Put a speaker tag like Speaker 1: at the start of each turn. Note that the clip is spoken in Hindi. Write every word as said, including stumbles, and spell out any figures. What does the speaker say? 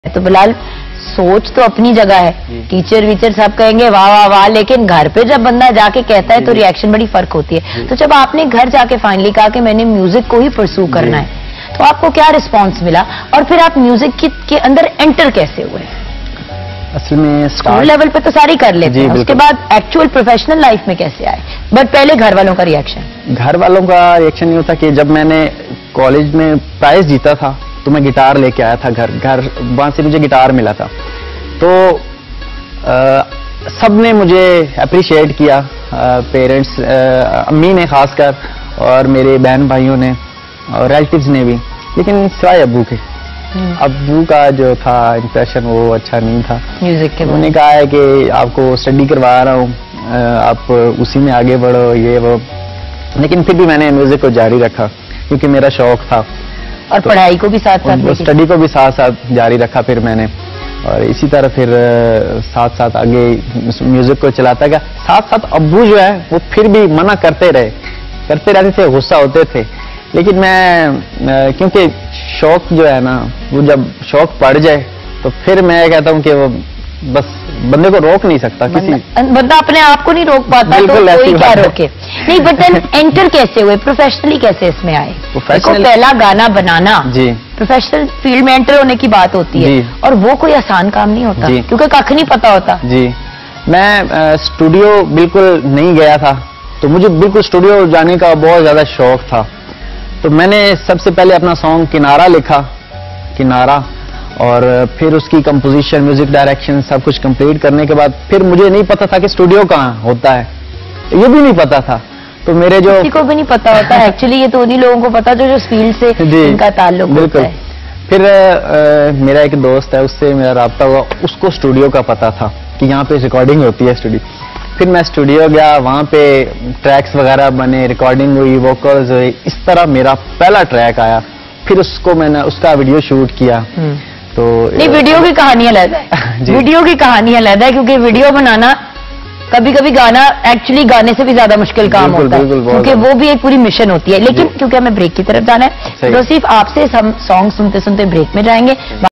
Speaker 1: तो बिलाल सोच तो अपनी जगह है, टीचर वीचर सब कहेंगे वाह वाह वाह, लेकिन घर पे जब बंदा जाके कहता है तो रिएक्शन बड़ी फर्क होती है। तो जब आपने घर जाके फाइनली कहा कि मैंने म्यूजिक को ही परस्यू करना है, तो आपको क्या रिस्पांस मिला और फिर आप म्यूजिक के, के अंदर एंटर कैसे हुए?
Speaker 2: असल में
Speaker 1: स्कूल लेवल पे तो सारी कर लेते हैं, उसके बाद एक्चुअल प्रोफेशनल लाइफ में कैसे आए? बट पहले घर वालों का रिएक्शन।
Speaker 2: घर वालों का रिएक्शन ये होता कि जब मैंने कॉलेज में प्राइज जीता था तो मैं गिटार लेके आया था घर घर वहां से मुझे गिटार मिला था, तो सब ने मुझे अप्रिशिएट किया, पेरेंट्स, अम्मी ने खासकर और मेरे बहन भाइयों ने और रिलेटिव्स ने भी, लेकिन सिवाय अब्बू के। अब्बू का जो था इंप्रेशन वो अच्छा नहीं था
Speaker 1: म्यूजिक के।
Speaker 2: उन्होंने कहा है कि आपको स्टडी करवा रहा हूँ, आप उसी में आगे बढ़ो ये वो, लेकिन फिर भी मैंने म्यूजिक को जारी रखा क्योंकि मेरा शौक था
Speaker 1: और तो पढ़ाई को भी साथ साथ
Speaker 2: स्टडी को भी साथ साथ जारी रखा फिर मैंने, और इसी तरह फिर साथ साथ आगे म्यूजिक को चलाता गया। साथ साथ अब्बू जो है वो फिर भी मना करते रहे करते रहते थे, गुस्सा होते थे, लेकिन मैं क्योंकि शौक जो है ना, वो जब शौक पड़ जाए तो फिर मैं कहता हूँ कि वो बस बंदे को रोक नहीं सकता, किसी
Speaker 1: बंदा अपने आप को नहीं रोक पाता तो कोई क्या रोके। नहीं, बट देन एंटर कैसे हुए, प्रोफेशनली कैसे इसमें आए? प्रोफेशनल पहला गाना बनाना जी प्रोफेशनल फील्ड में एंटर होने की बात होती है, और वो कोई आसान काम नहीं होता क्योंकि कख नहीं पता होता।
Speaker 2: जी मैं स्टूडियो बिल्कुल नहीं गया था, तो मुझे बिल्कुल स्टूडियो जाने का बहुत ज्यादा शौक था। तो मैंने सबसे पहले अपना सॉन्ग किनारा लिखा, किनारा, और फिर उसकी कंपोजिशन, म्यूजिक डायरेक्शन सब कुछ कंप्लीट करने के बाद फिर मुझे नहीं पता था कि स्टूडियो कहाँ होता है, ये भी नहीं पता था। तो मेरे जो
Speaker 1: किसी को भी नहीं पता होता है एक्चुअली, ये तो उन्हीं लोगों को पता जो जो इस फील्ड से इनका ताल्लुक होता है।
Speaker 2: फिर आ, मेरा एक दोस्त है, उससे मेरा राब्ता हुआ, उसको स्टूडियो का पता था कि यहाँ पे रिकॉर्डिंग होती है स्टूडियो। फिर मैं स्टूडियो गया, वहाँ पे ट्रैक्स वगैरह बने, रिकॉर्डिंग हुई, वोकल्स हुई, इस तरह मेरा पहला ट्रैक आया। फिर उसको मैंने उसका वीडियो शूट किया। तो
Speaker 1: नहीं, वीडियो की कहानी अलग है वीडियो की कहानी अलग है, क्योंकि वीडियो बनाना कभी कभी गाना एक्चुअली गाने से भी ज्यादा मुश्किल काम होता है, क्योंकि वो भी एक पूरी मिशन होती है। लेकिन क्योंकि हमें ब्रेक की तरफ जाना है, तो सिर्फ आपसे हम सॉन्ग सुनते सुनते ब्रेक में जाएंगे।